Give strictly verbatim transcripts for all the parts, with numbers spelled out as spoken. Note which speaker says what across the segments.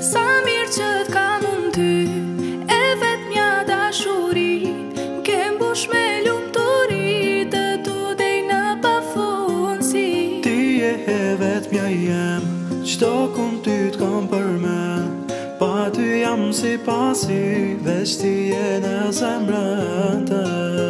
Speaker 1: Sa mirë që t'ka mund ty, e vet mja dashuri, m'ke mbush me lumturi, të tu dej në pafundsi.
Speaker 2: Ti e e vet mja jem, qdo kun ty t'kam përmen, pa ty jam si pasi, veç ti e në zemrën të.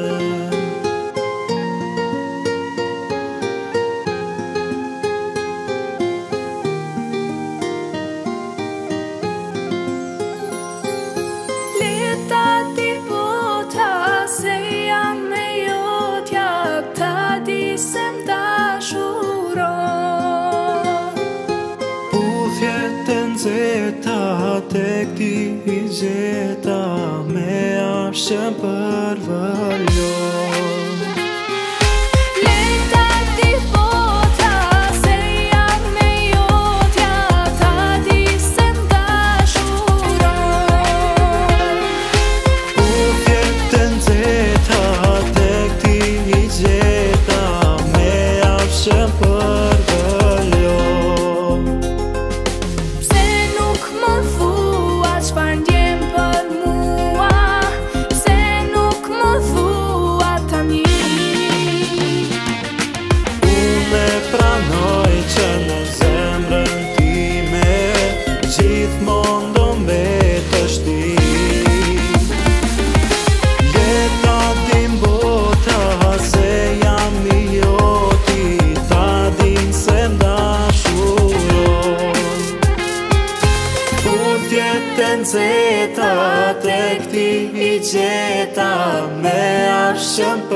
Speaker 2: Tek ti i gjeta me arshën për vëllo.
Speaker 1: Leta ti bota se jam me jotja, ta di se m'dashuron.
Speaker 2: Puthjet të nxehta tek ti i gjeta me arshën për vëllo.
Speaker 1: Çfarë ndjem për mua, pse nuk më thua tani?
Speaker 2: Unë e pranoj që në zemrën time gjithmonë do mbetësh ti. Leta dim bota se jam i joti, ta din se m'dashuron. Puthjet e nxehta tek ti i gjeta me arshën